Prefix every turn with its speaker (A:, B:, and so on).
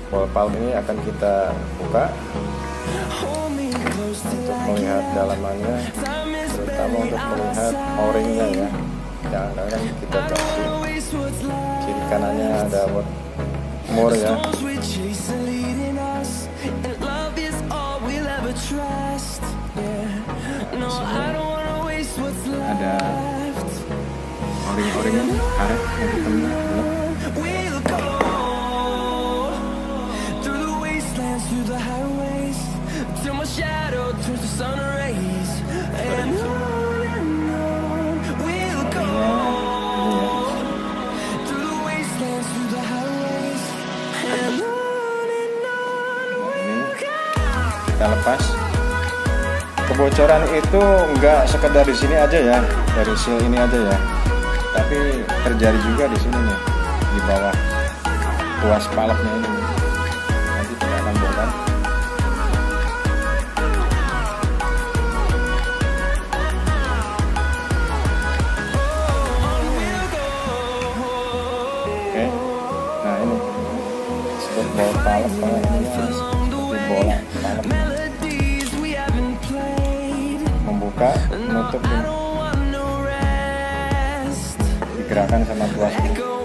A: ball valve ini akan kita buka untuk melihat dalamannya, terutama untuk melihat o-ringnya ya. Jangan-jangan kita ganti. Kiri kanannya ada mur ya. Ada o-ring karet yang hitamnya. Kita lepas. Kebocoran itu enggak sekedar di sini aja ya, dari seal ini aja ya, tapi terjadi juga di sini nih, di bawah tuas valve-nya ini. Nanti kita akan bongkar. Oke, nah ini disebut ball valve, ini seperti bola valve. Membuka, menutup, digerakkan sama tuas.